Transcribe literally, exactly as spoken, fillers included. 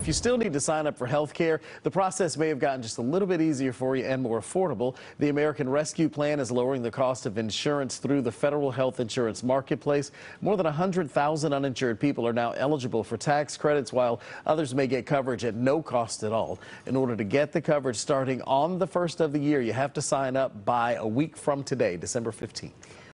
If you still need to sign up for health care, the process may have gotten just a little bit easier for you and more affordable. The American Rescue Plan is lowering the cost of insurance through the federal health insurance marketplace. More than one hundred thousand uninsured people are now eligible for tax credits, while others may get coverage at no cost at all. In order to get the coverage starting on the first of the year, you have to sign up by a week from today, December fifteenth.